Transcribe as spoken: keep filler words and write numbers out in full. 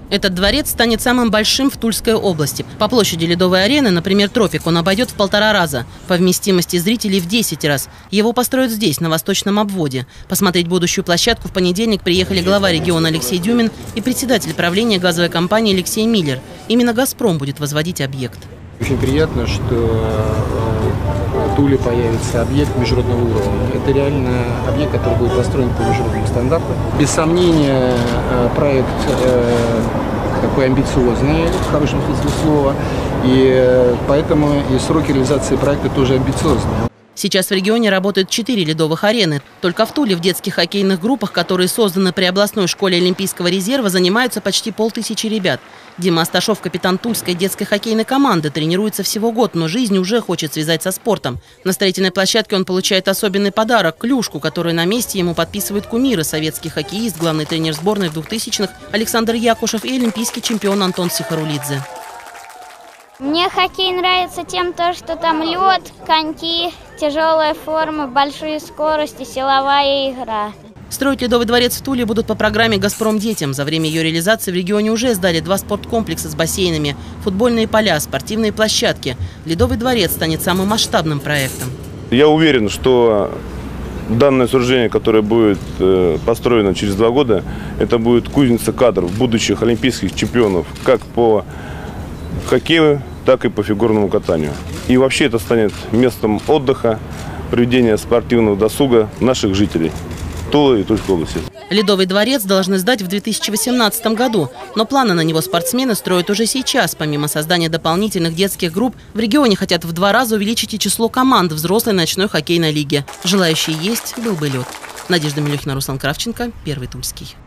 Этот дворец станет самым большим в Тульской области. По площади Ледовой арены, например, Трофик, он обойдет в полтора раза. По вместимости зрителей в десять раз. Его построят здесь, на восточном обводе. Посмотреть будущую площадку в понедельник приехали глава региона Алексей Дюмин и председатель правления газовой компании Алексей Миллер. Именно «Газпром» будет возводить объект. Очень приятно, что в Туле появится объект международного уровня. Это реально объект, который будет построен по международным стандартам. Без сомнения, проект такой амбициозный, в хорошем смысле слова, и поэтому и сроки реализации проекта тоже амбициозные. Сейчас в регионе работают четыре ледовых арены. Только в Туле в детских хоккейных группах, которые созданы при областной школе Олимпийского резерва, занимаются почти полтысячи ребят. Дима Асташов, капитан тульской детской хоккейной команды, тренируется всего год, но жизнь уже хочет связать со спортом. На строительной площадке он получает особенный подарок – клюшку, которую на месте ему подписывают кумиры: советский хоккеист, главный тренер сборной двухтысячных Александр Якушев и олимпийский чемпион Антон Сихарулидзе. Мне хоккей нравится тем, что там лед, коньки, тяжелая форма, большие скорости, силовая игра. Строить Ледовый дворец в Туле будут по программе «Газпром детям». За время ее реализации в регионе уже сдали два спорткомплекса с бассейнами, футбольные поля, спортивные площадки. Ледовый дворец станет самым масштабным проектом. Я уверен, что данное сооружение, которое будет построено через два года, это будет кузница кадров будущих олимпийских чемпионов как по хоккею, так и по фигурному катанию. И вообще это станет местом отдыха, проведения спортивного досуга наших жителей Тулы и Тульской области. Ледовый дворец должны сдать в две тысячи восемнадцатом году, но планы на него спортсмены строят уже сейчас. Помимо создания дополнительных детских групп, в регионе хотят в два раза увеличить и число команд взрослой ночной хоккейной лиги. Желающие есть, был бы лед. Надежда Милюхина, Руслан Кравченко, Первый Тульский.